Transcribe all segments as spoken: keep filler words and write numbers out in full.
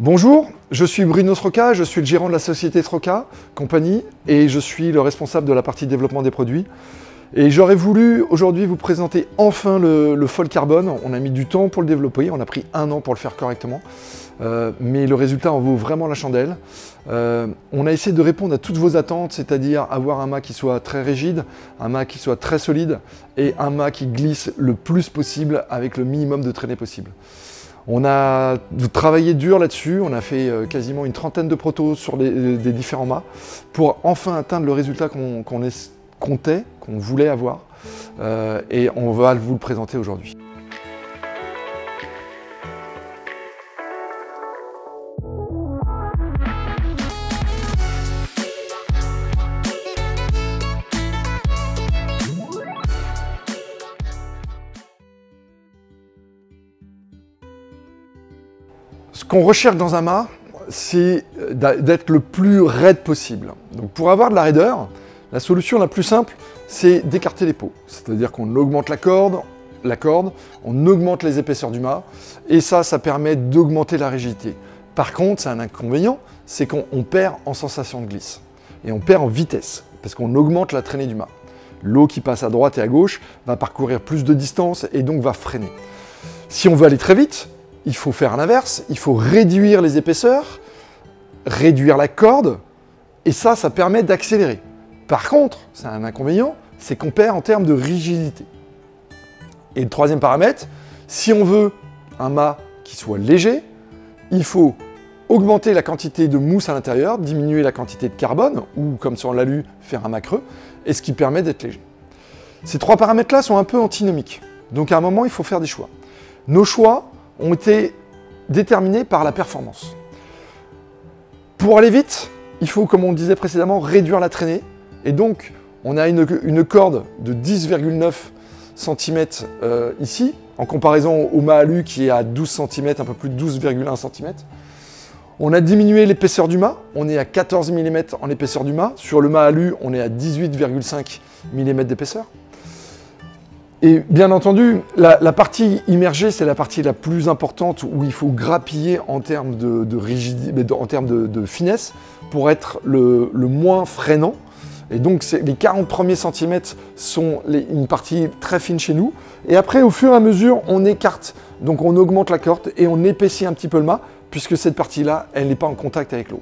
Bonjour, je suis Bruno Sroka, je suis le gérant de la société Sroka Compagnie et je suis le responsable de la partie développement des produits. Et j'aurais voulu aujourd'hui vous présenter enfin le, le foil carbone. On a mis du temps pour le développer, on a pris un an pour le faire correctement, euh, mais le résultat en vaut vraiment la chandelle. Euh, on a essayé de répondre à toutes vos attentes, c'est-à-dire avoir un mât qui soit très rigide, un mât qui soit très solide et un mât qui glisse le plus possible avec le minimum de traînée possible. On a travaillé dur là-dessus, on a fait quasiment une trentaine de protos sur les, des différents mâts pour enfin atteindre le résultat qu'on qu'on comptait, qu'on voulait avoir, euh, et on va vous le présenter aujourd'hui. Ce qu'on recherche dans un mât, c'est d'être le plus raide possible. Donc pour avoir de la raideur, la solution la plus simple, c'est d'écarter les peaux. C'est-à-dire qu'on augmente la corde, la corde, on augmente les épaisseurs du mât, et ça, ça permet d'augmenter la rigidité. Par contre, c'est un inconvénient, c'est qu'on perd en sensation de glisse. Et on perd en vitesse, parce qu'on augmente la traînée du mât. L'eau qui passe à droite et à gauche va parcourir plus de distance et donc va freiner. Si on veut aller très vite, il faut faire l'inverse, il faut réduire les épaisseurs, réduire la corde, et ça, ça permet d'accélérer. Par contre, c'est un inconvénient, c'est qu'on perd en termes de rigidité. Et le troisième paramètre, si on veut un mât qui soit léger, il faut augmenter la quantité de mousse à l'intérieur, diminuer la quantité de carbone, ou comme sur l'alu, faire un mât creux, et ce qui permet d'être léger. Ces trois paramètres-là sont un peu antinomiques, donc à un moment, il faut faire des choix. Nos choix ont été déterminés par la performance. Pour aller vite, il faut, comme on disait précédemment, réduire la traînée. Et donc, on a une, une corde de dix virgule neuf centimètres euh, ici, en comparaison au mât alu qui est à douze centimètres, un peu plus de douze virgule un centimètres. On a diminué l'épaisseur du mât, on est à quatorze millimètres en épaisseur du mât. Sur le mât alu, on est à dix-huit virgule cinq millimètres d'épaisseur. Et bien entendu, la, la partie immergée, c'est la partie la plus importante où il faut grappiller en termes de, de rigidité, en termes de, de finesse pour être le, le moins freinant. Et donc les quarante premiers centimètres sont les, une partie très fine chez nous. Et après, au fur et à mesure, on écarte. Donc on augmente la corde et on épaissit un petit peu le mât, puisque cette partie-là, elle n'est pas en contact avec l'eau.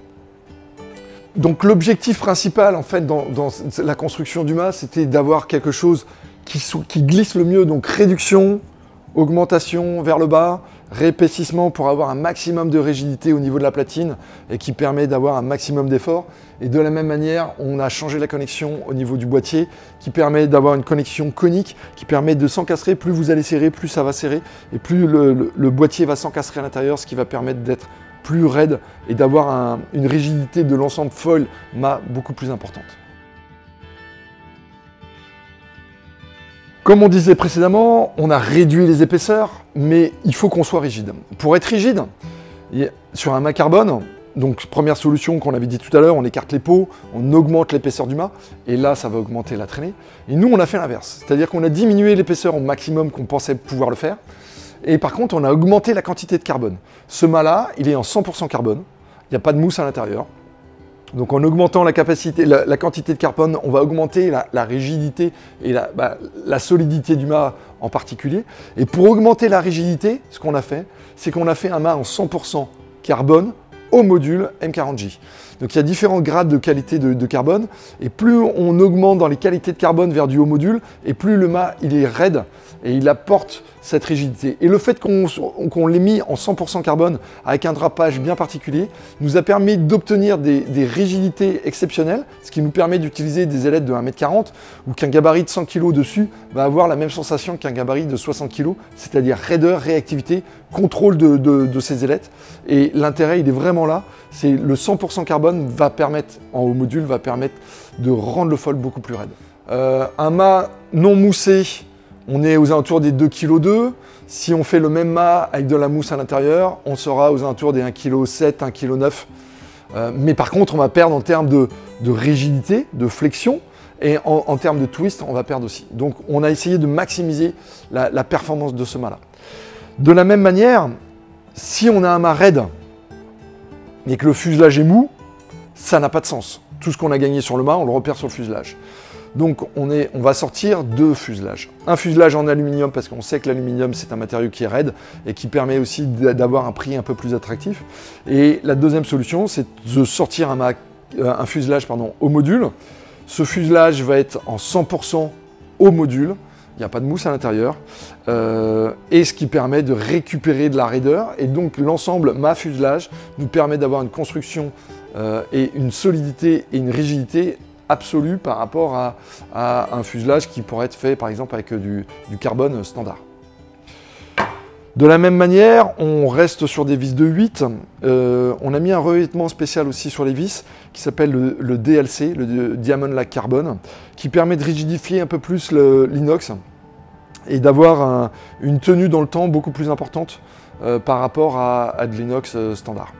Donc l'objectif principal, en fait, dans, dans la construction du mât, c'était d'avoir quelque chose Qui, qui glisse le mieux, donc réduction, augmentation vers le bas, réépaississement pour avoir un maximum de rigidité au niveau de la platine et qui permet d'avoir un maximum d'effort. Et de la même manière, on a changé la connexion au niveau du boîtier qui permet d'avoir une connexion conique qui permet de s'encastrer. Plus vous allez serrer, plus ça va serrer et plus le, le, le boîtier va s'encastrer à l'intérieur, ce qui va permettre d'être plus raide et d'avoir un, une rigidité de l'ensemble foil mât beaucoup plus importante. Comme on disait précédemment, on a réduit les épaisseurs, mais il faut qu'on soit rigide. Pour être rigide, sur un mât carbone, donc première solution qu'on avait dit tout à l'heure, on écarte les peaux, on augmente l'épaisseur du mât, et là ça va augmenter la traînée. Et nous on a fait l'inverse, c'est-à-dire qu'on a diminué l'épaisseur au maximum qu'on pensait pouvoir le faire, et par contre on a augmenté la quantité de carbone. Ce mât-là, il est en cent pour cent carbone, il n'y a pas de mousse à l'intérieur. Donc en augmentant la capacité, la, la quantité de carbone, on va augmenter la, la rigidité et la, bah, la solidité du mât en particulier. Et pour augmenter la rigidité, ce qu'on a fait, c'est qu'on a fait un mât en cent pour cent carbone au module M quarante J. Donc il y a différents grades de qualité de, de carbone, et plus on augmente dans les qualités de carbone vers du haut module, et plus le mât il est raide et il apporte cette rigidité. Et le fait qu'on qu'on l'ait mis en cent pour cent carbone avec un drapage bien particulier nous a permis d'obtenir des, des rigidités exceptionnelles, ce qui nous permet d'utiliser des ailettes de un mètre quarante ou qu'un gabarit de cent kilos dessus va avoir la même sensation qu'un gabarit de soixante kilos, c'est-à-dire raideur, réactivité, contrôle de, de, de ces ailettes. Et l'intérêt il est vraiment là, c'est le cent pour cent carbone va permettre, en haut module, va permettre de rendre le foil beaucoup plus raide. Euh, un mât non moussé, on est aux alentours des deux virgule deux kilos. Si on fait le même mât avec de la mousse à l'intérieur, on sera aux alentours des un virgule sept kilos, un virgule neuf kilos. Euh, mais par contre, on va perdre en termes de, de rigidité, de flexion, et en, en termes de twist, on va perdre aussi. Donc, on a essayé de maximiser la, la performance de ce mât-là. De la même manière, si on a un mât raide, et que le fuselage est mou, ça n'a pas de sens. Tout ce qu'on a gagné sur le mât, on le repère sur le fuselage. Donc on, est, on va sortir deux fuselages. Un fuselage en aluminium, parce qu'on sait que l'aluminium c'est un matériau qui est raide et qui permet aussi d'avoir un prix un peu plus attractif. Et la deuxième solution, c'est de sortir un, mât, un fuselage pardon, au module. Ce fuselage va être en cent pour cent au module. Il n'y a pas de mousse à l'intérieur, euh, et ce qui permet de récupérer de la raideur. Et donc l'ensemble mât-fuselage nous permet d'avoir une construction euh, et une solidité et une rigidité absolue par rapport à, à un fuselage qui pourrait être fait par exemple avec du, du carbone standard. De la même manière, on reste sur des vis de huit. Euh, on a mis un revêtement spécial aussi sur les vis qui s'appelle le, le D L C, le Diamond Lac Carbone, qui permet de rigidifier un peu plus l'inox et d'avoir une tenue dans le temps beaucoup plus importante euh, par rapport à, à de l'inox euh, standard.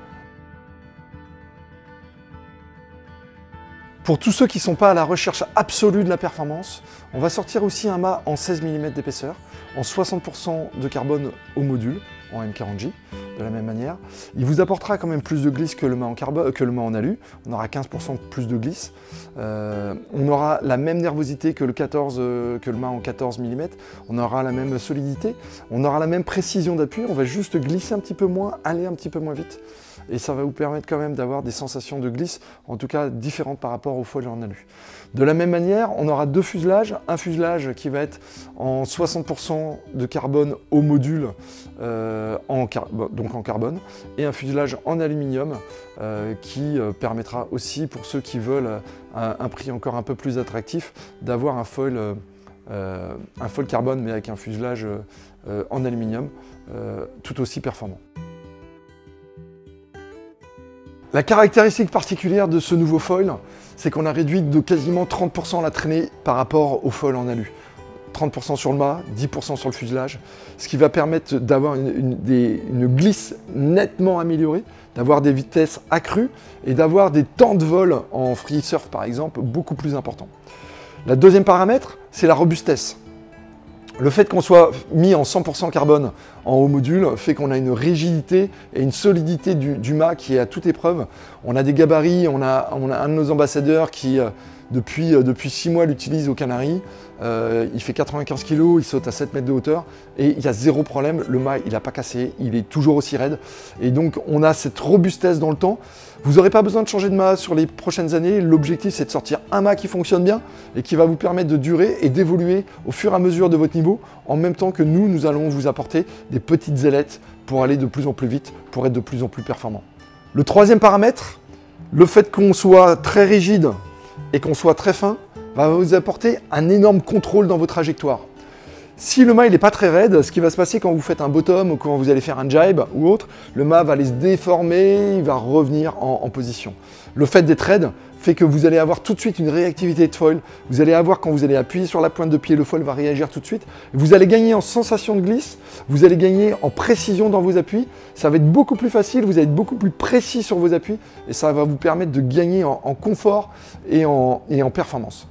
Pour tous ceux qui ne sont pas à la recherche absolue de la performance, on va sortir aussi un mât en seize millimètres d'épaisseur, en soixante pour cent de carbone au module, en M quarante J, de la même manière. Il vous apportera quand même plus de glisse que le mât en, carbone, que le mât en alu. On aura quinze pour cent plus de glisse. Euh, on aura la même nervosité que le, quatorze, euh, que le mât en quatorze millimètres. On aura la même solidité. On aura la même précision d'appui. On va juste glisser un petit peu moins, aller un petit peu moins vite. Et ça va vous permettre quand même d'avoir des sensations de glisse, en tout cas différentes par rapport aux foils en alu. De la même manière, on aura deux fuselages. Un fuselage qui va être en soixante pour cent de carbone au module, euh, en donc en carbone, et un fuselage en aluminium euh, qui euh, permettra aussi, pour ceux qui veulent un, un prix encore un peu plus attractif, d'avoir un foil, euh, un foil carbone, mais avec un fuselage euh, en aluminium, euh, tout aussi performant. La caractéristique particulière de ce nouveau foil, c'est qu'on a réduit de quasiment trente pour cent la traînée par rapport au foil en alu. trente pour cent sur le mât, dix pour cent sur le fuselage, ce qui va permettre d'avoir une, une, des, une glisse nettement améliorée, d'avoir des vitesses accrues et d'avoir des temps de vol en free surf par exemple beaucoup plus importants. Le deuxième paramètre, c'est la robustesse. Le fait qu'on soit mis en cent pour cent carbone en haut module fait qu'on a une rigidité et une solidité du, du mât qui est à toute épreuve. On a des gabarits, on a, on a un de nos ambassadeurs qui depuis, depuis six mois l'utilise aux Canaries. Euh, il fait quatre-vingt-quinze kilos, il saute à sept mètres de hauteur et il y a zéro problème, le mât il n'a pas cassé, il est toujours aussi raide. Et donc on a cette robustesse dans le temps. Vous n'aurez pas besoin de changer de mât sur les prochaines années. L'objectif, c'est de sortir un mât qui fonctionne bien et qui va vous permettre de durer et d'évoluer au fur et à mesure de votre niveau, en même temps que nous, nous allons vous apporter des petites ailettes pour aller de plus en plus vite, pour être de plus en plus performant. Le troisième paramètre, le fait qu'on soit très rigide et qu'on soit très fin, va vous apporter un énorme contrôle dans vos trajectoires. Si le mât n'est pas très raide, ce qui va se passer quand vous faites un bottom ou quand vous allez faire un jibe ou autre, le mât va aller se déformer, il va revenir en, en position. Le fait d'être raide fait que vous allez avoir tout de suite une réactivité de foil. Vous allez avoir, quand vous allez appuyer sur la pointe de pied, le foil va réagir tout de suite. Vous allez gagner en sensation de glisse, vous allez gagner en précision dans vos appuis. Ça va être beaucoup plus facile, vous allez être beaucoup plus précis sur vos appuis et ça va vous permettre de gagner en, en confort et en, et en performance.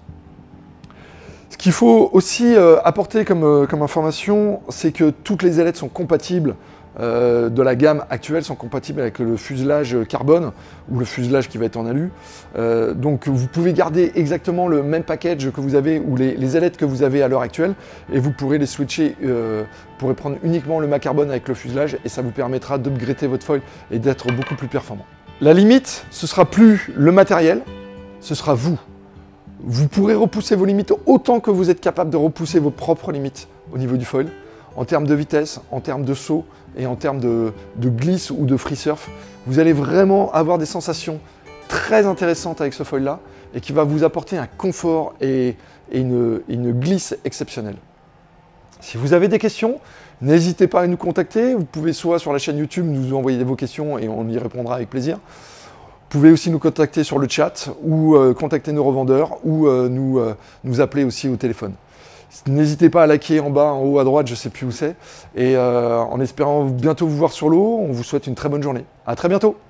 Ce qu'il faut aussi euh, apporter comme, euh, comme information, c'est que toutes les ailettes sont compatibles euh, de la gamme actuelle, sont compatibles avec le fuselage carbone ou le fuselage qui va être en alu. Euh, donc vous pouvez garder exactement le même package que vous avez ou les, les ailettes que vous avez à l'heure actuelle et vous pourrez les switcher, euh, vous pourrez prendre uniquement le mât carbone avec le fuselage et ça vous permettra d'upgrader votre foil et d'être beaucoup plus performant. La limite, ce sera plus le matériel, ce sera vous. Vous pourrez repousser vos limites autant que vous êtes capable de repousser vos propres limites au niveau du foil, en termes de vitesse, en termes de saut et en termes de, de glisse ou de free surf. Vous allez vraiment avoir des sensations très intéressantes avec ce foil-là et qui va vous apporter un confort et, et une, une glisse exceptionnelle. Si vous avez des questions, n'hésitez pas à nous contacter. Vous pouvez soit sur la chaîne YouTube nous envoyer vos questions et on y répondra avec plaisir. Vous pouvez aussi nous contacter sur le chat ou euh, contacter nos revendeurs ou euh, nous, euh, nous appeler aussi au téléphone. N'hésitez pas à liker en bas, en haut à droite, je ne sais plus où c'est. Et euh, en espérant bientôt vous voir sur l'eau, on vous souhaite une très bonne journée. À très bientôt!